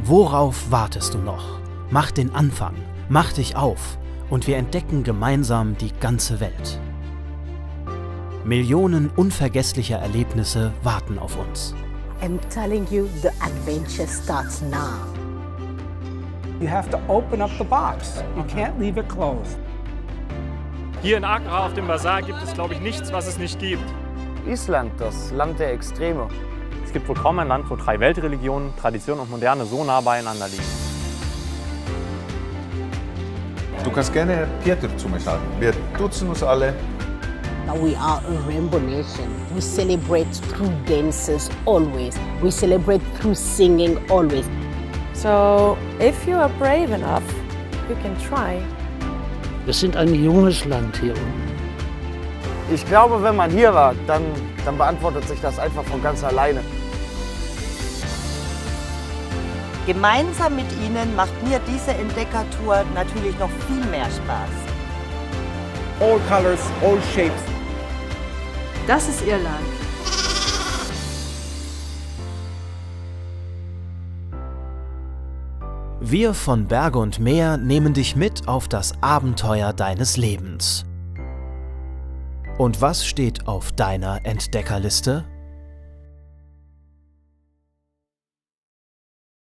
Worauf wartest du noch? Mach den Anfang, mach dich auf und wir entdecken gemeinsam die ganze Welt. Millionen unvergesslicher Erlebnisse warten auf uns. I'm telling you, the adventure starts now. You have to open up the box. You can't leave it closed. Hier in Accra auf dem Basar gibt es, glaube ich, nichts, was es nicht gibt. Island, das Land der Extreme. Es gibt wohl kaum ein Land, wo 3 Weltreligionen, Tradition und Moderne so nah beieinander liegen. Du kannst gerne Pieter zu mir sagen. Wir duzen uns alle. We are a rainbow nation. We celebrate through dances always. We celebrate through singing always. So, if you are brave enough, you can try. Wir sind ein junges Land hier unten. Ich glaube, wenn man hier war, dann beantwortet sich das einfach von ganz alleine. Gemeinsam mit Ihnen macht mir diese Entdeckertour natürlich noch viel mehr Spaß. All colors, all shapes. Das ist Ihr Land. Wir von Berge und Meer nehmen dich mit auf das Abenteuer deines Lebens. Und was steht auf deiner Entdeckerliste?